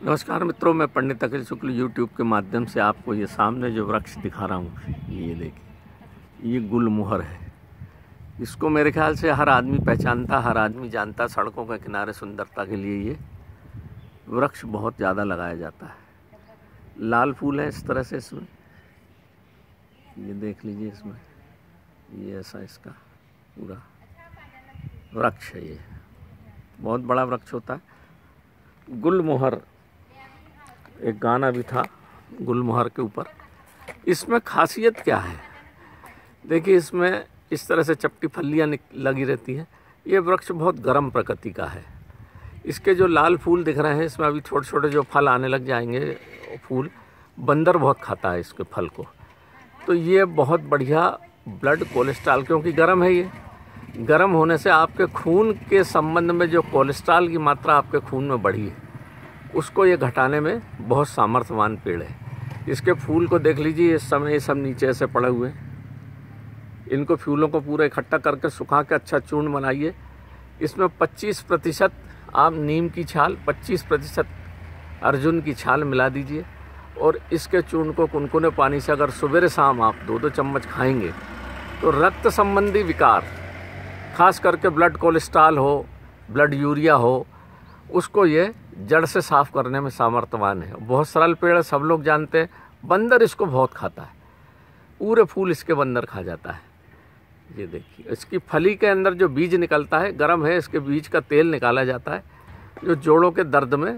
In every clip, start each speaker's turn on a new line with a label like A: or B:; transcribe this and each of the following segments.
A: नमस्कार मित्रों, मैं पंडित अखिल शुक्ल यूट्यूब के माध्यम से आपको ये सामने जो वृक्ष दिखा रहा हूँ, ये देखिए, ये गुलमोहर है। इसको मेरे ख्याल से हर आदमी पहचानता, हर आदमी जानता। सड़कों के किनारे सुंदरता के लिए ये वृक्ष बहुत ज़्यादा लगाया जाता है। लाल फूल है इस तरह से इसमें, ये देख लीजिए। इसमें ये ऐसा इसका पूरा वृक्ष है। ये बहुत बड़ा वृक्ष होता है। गुलमोहर, एक गाना भी था गुलमोहर के ऊपर। इसमें खासियत क्या है, देखिए, इसमें इस तरह से चपटी फलियाँ लगी रहती हैं। ये वृक्ष बहुत गर्म प्रकृति का है। इसके जो लाल फूल दिख रहे हैं, इसमें अभी छोटे छोटे जो फल आने लग जाएंगे, फूल बंदर बहुत खाता है इसके फल को। तो ये बहुत बढ़िया ब्लड कोलेस्ट्रॉल, क्योंकि गर्म है, ये गर्म होने से आपके खून के संबंध में जो कोलेस्ट्रॉल की मात्रा आपके खून में बढ़ी है, उसको ये घटाने में बहुत सामर्थ्यवान पेड़ है। इसके फूल को देख लीजिए, इस समय ये सब नीचे ऐसे पड़े हुए हैं। इनको फूलों को पूरा इकट्ठा करके सुखा के अच्छा चूर्ण बनाइए। इसमें 25% आप नीम की छाल, 25% अर्जुन की छाल मिला दीजिए और इसके चूर्ण को कुनकुने पानी से अगर सुबह शाम आप 2-2 चम्मच खाएंगे तो रक्त संबंधी विकार, खास करके ब्लड कोलेस्ट्रॉल हो, ब्लड यूरिया हो, उसको ये जड़ से साफ करने में सामर्थ्यवान है। बहुत सरल पेड़ है, सब लोग जानते हैं। बंदर इसको बहुत खाता है, पूरे फूल इसके बंदर खा जाता है। ये देखिए, इसकी फली के अंदर जो बीज निकलता है, गर्म है, इसके बीज का तेल निकाला जाता है, जो जोड़ों के दर्द में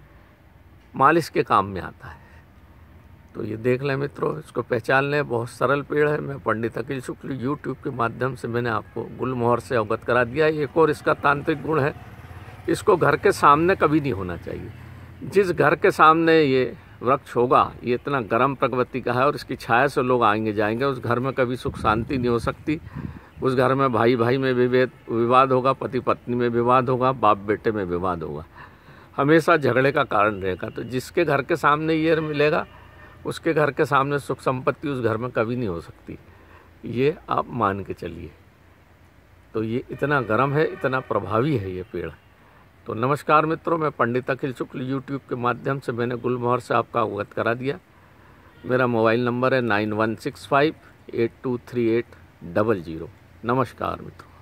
A: मालिश के काम में आता है। तो ये देख लें मित्रों, इसको पहचान लें, बहुत सरल पेड़ है। मैं पंडित अखिल शुक्ल यूट्यूब के माध्यम से मैंने आपको गुलमोहर से अवगत करा दिया। एक और इसका तांत्रिक गुण है, इसको घर के सामने कभी नहीं होना चाहिए। जिस घर के सामने ये वृक्ष होगा, ये इतना गर्म प्रकृति का है और इसकी छाया से लोग आएंगे जाएंगे, उस घर में कभी सुख शांति नहीं हो सकती। उस घर में भाई भाई में विवाद होगा, पति पत्नी में विवाद होगा, बाप बेटे में विवाद होगा, हमेशा झगड़े का कारण रहेगा। तो जिसके घर के सामने ये मिलेगा, उसके घर के सामने सुख संपत्ति उस घर में कभी नहीं हो सकती। ये आप मान के चलिए। तो ये इतना गर्म है, इतना प्रभावी है ये पेड़। तो नमस्कार मित्रों, मैं पंडित अखिल शुक्ल यूट्यूब के माध्यम से मैंने गुलमोहर से आपका अवगत करा दिया। मेरा मोबाइल नंबर है 9165823800। नमस्कार मित्रों।